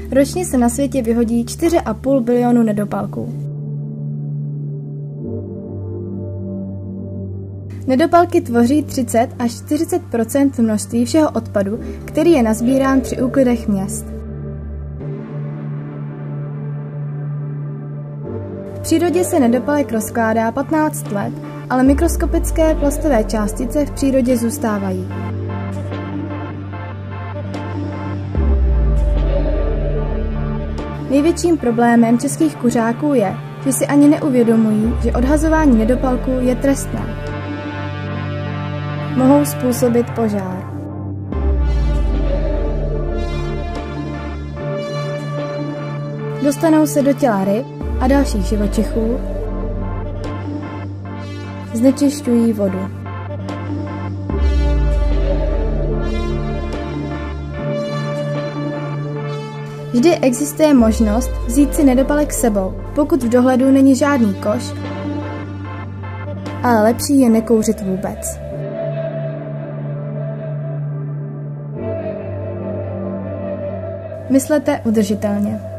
Ročně se na světě vyhodí 4,5 bilionu nedopalků. Nedopalky tvoří 30 až 40 množství všeho odpadu, který je nazbírán při úklidech měst. V přírodě se nedopalek rozkládá 15 let, ale mikroskopické plastové částice v přírodě zůstávají. Největším problémem českých kuřáků je, že si ani neuvědomují, že odhazování nedopalků je trestné. Mohou způsobit požár. Dostanou se do těla ryb a dalších živočichů, znečišťují vodu. Vždy existuje možnost vzít si nedopalek s sebou, pokud v dohledu není žádný koš, ale lepší je nekouřit vůbec. Myslete udržitelně.